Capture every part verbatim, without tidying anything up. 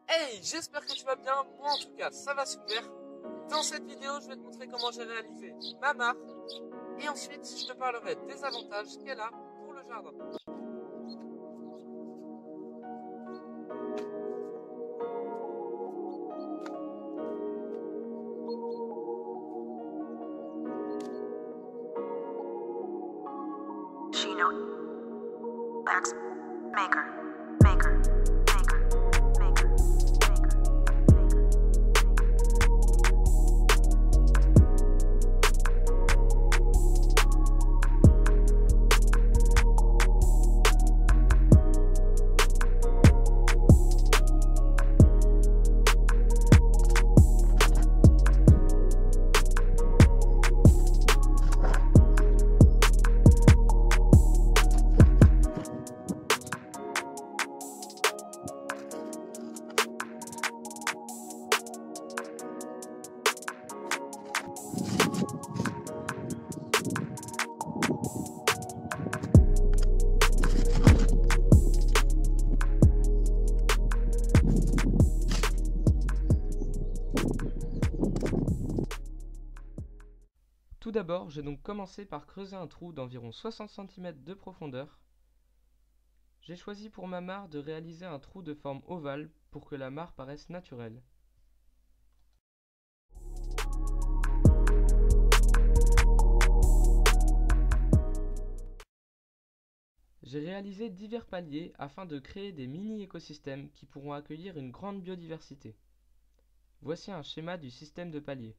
Hey, j'espère que tu vas bien, moi en tout cas ça va super. Dans cette vidéo je vais te montrer comment j'ai réalisé ma mare et ensuite je te parlerai des avantages qu'elle a pour le jardin. Shino Wax Maker Maker Maker Maker Maker Tout d'abord, j'ai donc commencé par creuser un trou d'environ soixante centimètres de profondeur. J'ai choisi pour ma mare de réaliser un trou de forme ovale pour que la mare paraisse naturelle. J'ai réalisé divers paliers afin de créer des mini-écosystèmes qui pourront accueillir une grande biodiversité. Voici un schéma du système de paliers.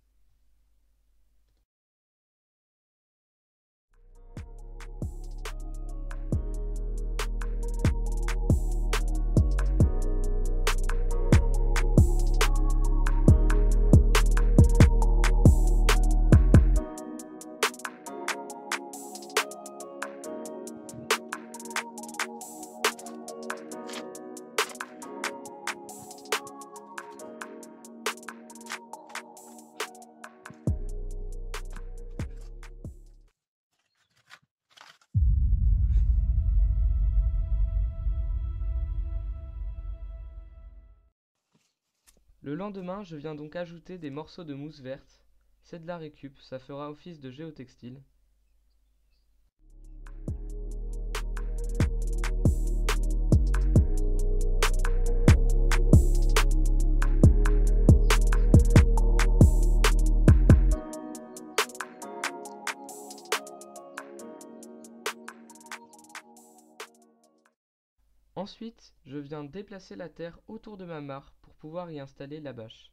Le lendemain, je viens donc ajouter des morceaux de mousse verte. C'est de la récup, ça fera office de géotextile. Ensuite, je viens déplacer la terre autour de ma mare pour pouvoir y installer la bâche.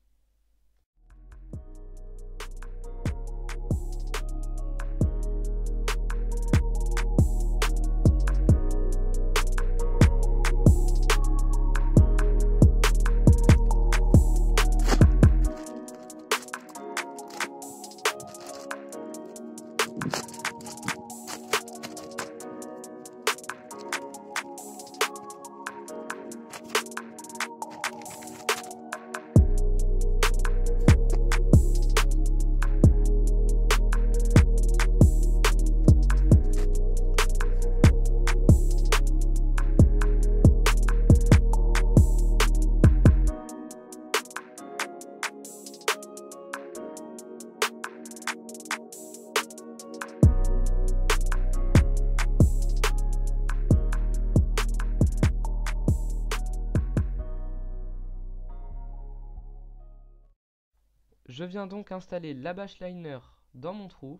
Je viens donc installer la bâche liner dans mon trou,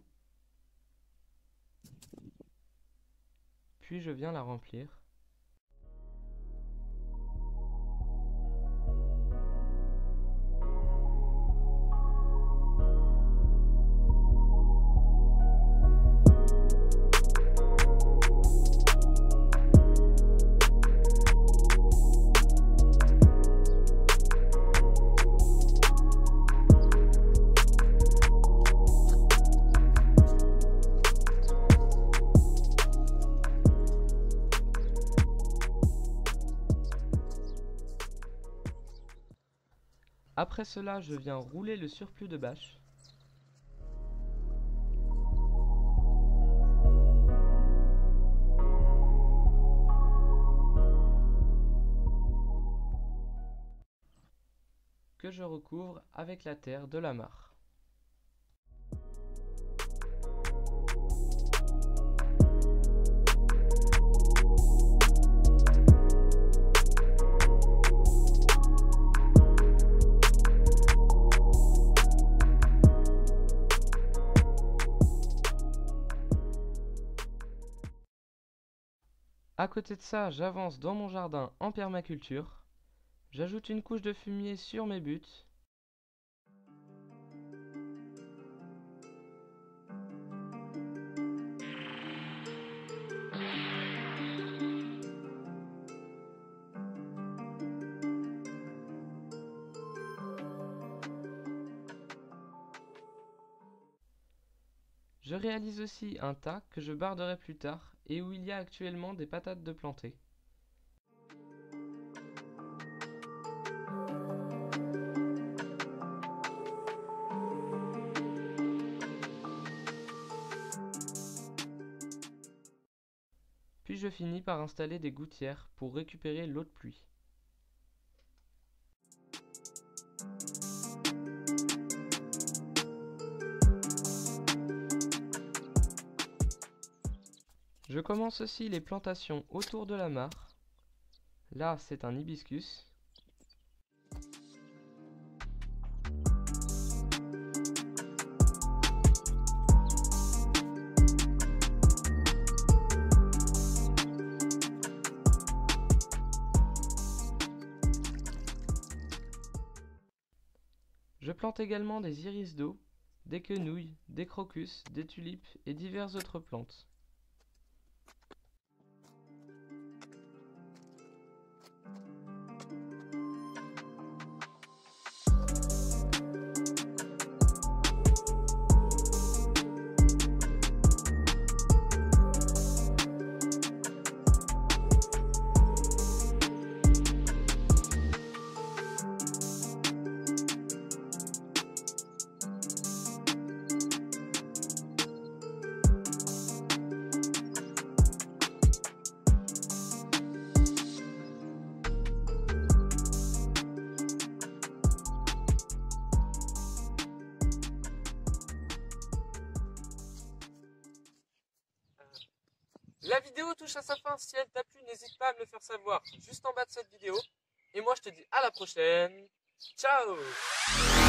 puis je viens la remplir. Après cela, je viens rouler le surplus de bâche. que je recouvre avec la terre de la mare. À côté de ça, j'avance dans mon jardin en permaculture. J'ajoute une couche de fumier sur mes buts. Je réalise aussi un tas que je barderai plus tard et où il y a actuellement des patates de plantées. Puis je finis par installer des gouttières pour récupérer l'eau de pluie. Je commence aussi les plantations autour de la mare. Là, c'est un hibiscus. Je plante également des iris d'eau, des quenouilles, des crocus, des tulipes et diverses autres plantes. La vidéo touche à sa fin, si elle t'a plu, n'hésite pas à me le faire savoir juste en bas de cette vidéo. Et moi je te dis à la prochaine, ciao!